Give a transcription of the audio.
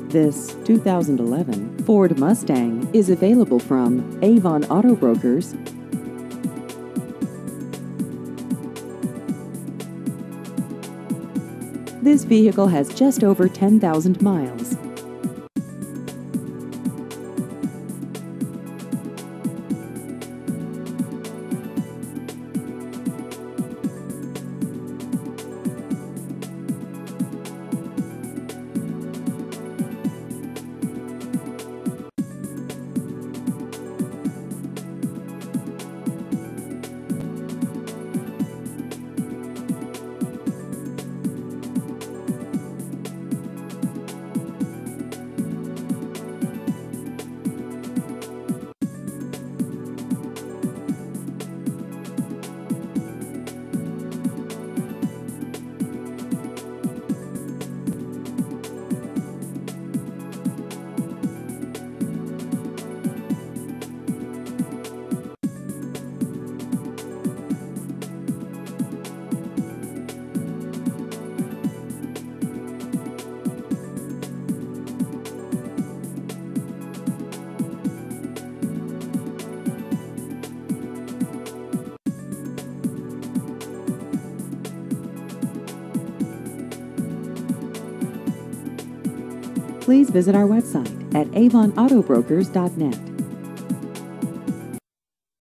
This 2011 Ford Mustang is available from Avon Auto Brokers. This vehicle has just over 10,000 miles. Please visit our website at avonautobrokers.net.